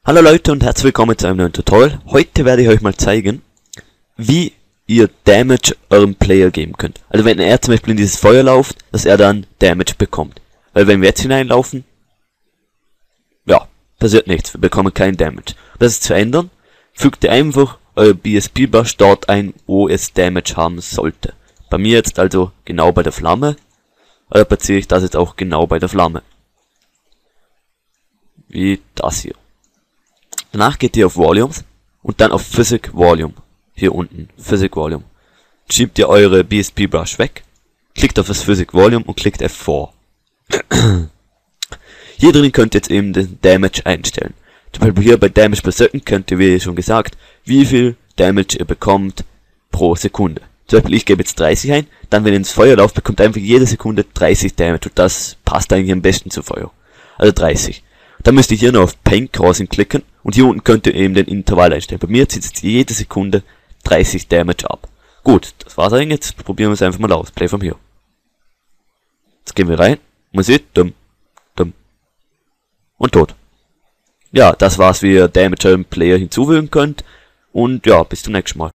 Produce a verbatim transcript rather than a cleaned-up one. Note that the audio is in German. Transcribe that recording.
Hallo Leute und herzlich willkommen zu einem neuen Tutorial. Heute werde ich euch mal zeigen, wie ihr Damage eurem Player geben könnt. Also wenn er zum Beispiel in dieses Feuer läuft, dass er dann Damage bekommt. Weil wenn wir jetzt hineinlaufen, ja, passiert nichts, wir bekommen keinen Damage. Um das zu ändern, fügt ihr einfach euer B S P Brush dort ein, wo es Damage haben sollte. Bei mir jetzt also genau bei der Flamme, oder platziere ich das jetzt auch genau bei der Flamme. Wie das hier. Danach geht ihr auf Volumes und dann auf Physic Volume. Hier unten, Physic Volume. Schiebt ihr eure B S P Brush weg, klickt auf das Physic Volume und klickt F vier. Hier drin könnt ihr jetzt eben den Damage einstellen. Zum Beispiel hier bei Damage per Second könnt ihr, wie schon gesagt, wie viel Damage ihr bekommt pro Sekunde. Zum Beispiel ich gebe jetzt dreißig ein, dann wenn ihr ins Feuer lauft, bekommt ihr einfach jede Sekunde dreißig Damage und das passt eigentlich am besten zu Feuer. Also dreißig. Dann müsst ihr hier noch auf Paint Crossing klicken und hier unten könnt ihr eben den Intervall einstellen. Bei mir zieht jetzt jede Sekunde dreißig Damage ab. Gut, das war's eigentlich. Jetzt probieren wir es einfach mal aus. Play from here. Jetzt gehen wir rein. Man sieht, dumm, dumm. Und tot. Ja, das war's, wie ihr Damage eurem Player hinzufügen könnt. Und ja, bis zum nächsten Mal.